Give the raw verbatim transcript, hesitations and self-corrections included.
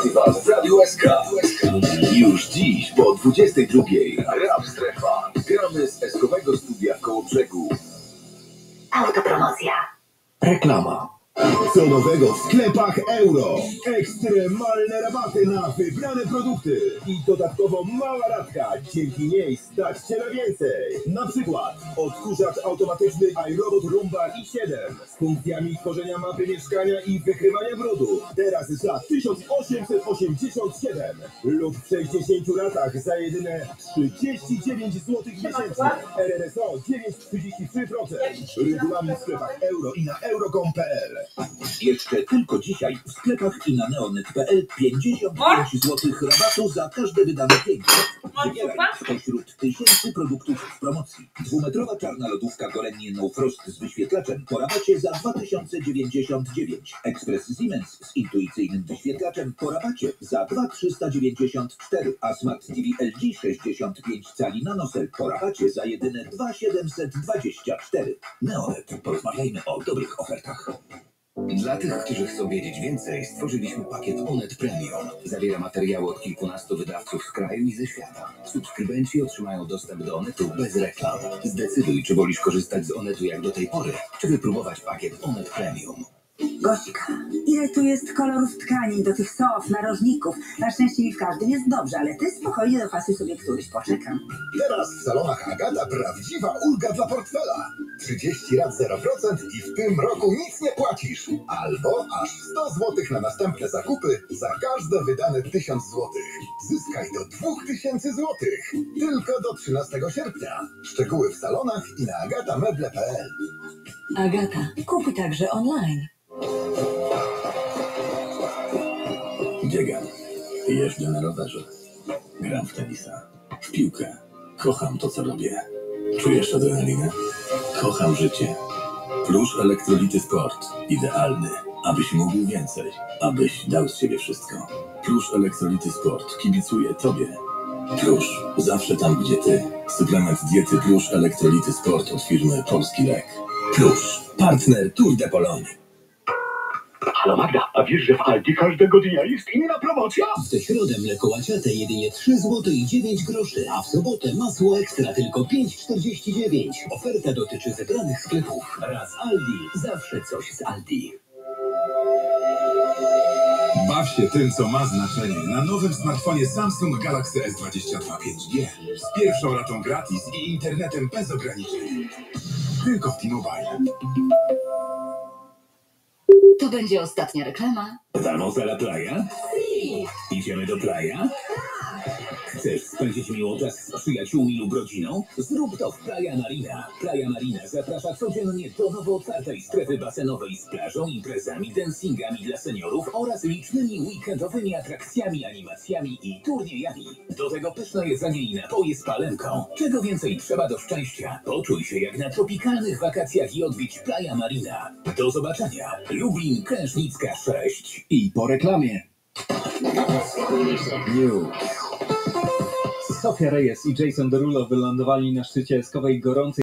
Festiwal w Radiu S K. Już dziś po dwudziestej drugiej. Rap Strefa. Gramy z eskowego studia w Kołobrzegu. Autopromocja. Reklama. Co nowego w sklepach Euro? Ekstremalne rabaty na wybrane produkty i dodatkowo mała ratka. Dzięki niej stać się na więcej. Na przykład odkurzacz automatyczny iRobot Roomba i siedem z funkcjami tworzenia mapy mieszkania i wykrywania brudu. Teraz za tysiąc osiemset osiemdziesiąt siedem lub w sześćdziesięciu ratach za jedyne trzydzieści dziewięć złotych miesięcznie. R R S O dziewięć przecinek trzydzieści trzy procent. Regulamin w sklepach Euro i na euro kropka com kropka p l. Jeszcze tylko dzisiaj w sklepach i na neonet kropka p l pięćdziesiąt pięć złotych rabatu za każde wydane pieniądze. Wybieraj spośród tysięcy produktów w promocji. Dwumetrowa czarna lodówka Gorenje No Frost z wyświetlaczem po rabacie za dwa tysiące dziewięćdziesiąt dziewięć. Ekspres Siemens z intuicyjnym wyświetlaczem po rabacie za dwa tysiące trzysta dziewięćdziesiąt cztery, a Smart T V L G sześćdziesiąt pięć cali NanoCell po rabacie za jedyne dwa tysiące siedemset dwadzieścia cztery. Neonet. Porozmawiajmy o dobrych ofertach. Dla tych, którzy chcą wiedzieć więcej, stworzyliśmy pakiet Onet Premium. Zawiera materiały od kilkunastu wydawców z kraju i ze świata. Subskrybenci otrzymają dostęp do Onetu bez reklam. Zdecyduj, czy wolisz korzystać z Onetu jak do tej pory, czy wypróbować pakiet Onet Premium. Gośka, ile tu jest kolorów tkanin do tych sof, narożników. Na szczęście mi w każdym jest dobrze, ale ty spokojnie dopasuj sobie któryś, poczekam. Teraz w salonach Agata prawdziwa ulga dla portfela. trzydzieści rat zero procent i w tym roku nic nie płacisz. Albo aż sto złotych na następne zakupy za każde wydane tysiąc złotych. Zyskaj do dwóch tysięcy złotych. Tylko do trzynastego sierpnia. Szczegóły w salonach i na agatameble kropka p l. Agata, kupuj także online. Biegam, jeżdżę na rowerze, gram w tenisa, w piłkę. Kocham to, co robię. Czujesz adrenalinę? Kocham życie. Plusz Elektrolity Sport. Idealny, abyś mógł więcej, abyś dał z siebie wszystko. Plusz Elektrolity Sport kibicuje tobie. Plusz, zawsze tam, gdzie ty. Suplement diety Plusz Elektrolity Sport od firmy Polski Lek. Plusz, partner Tour de Pologne. Halo Magda, a wiesz, że w Aldi każdego dnia jest inna promocja? W tę środę mleko łaciate jedynie trzy złote i dziewięć groszy, a w sobotę masło ekstra tylko pięć czterdzieści dziewięć. Oferta dotyczy zebranych sklepów. Raz Aldi, zawsze coś z Aldi. Baw się tym, co ma znaczenie na nowym smartfonie Samsung Galaxy S dwadzieścia dwa pięć G z pierwszą ratą gratis i internetem bez ograniczeń. Tylko w T-Mobile. To będzie ostatnia reklama. Vamos a la playa? Idziemy do playa? Chcesz spędzić miło czas z przyjaciółmi lub rodziną? Zrób to w Playa Marina. Playa Marina zaprasza codziennie do nowo otwartej strefy basenowej z plażą, imprezami, dancingami dla seniorów oraz licznymi weekendowymi atrakcjami, animacjami i turniejami. Do tego pyszne jedzenie i napoje z palemką. Czego więcej trzeba do szczęścia? Poczuj się jak na tropikalnych wakacjach i odwiedź Playa Marina. Do zobaczenia. Lublin, Klęcznicka sześć. I po reklamie. News. Sofia Reyes i Jason Derulo wylądowali na szczycie eskowej gorącej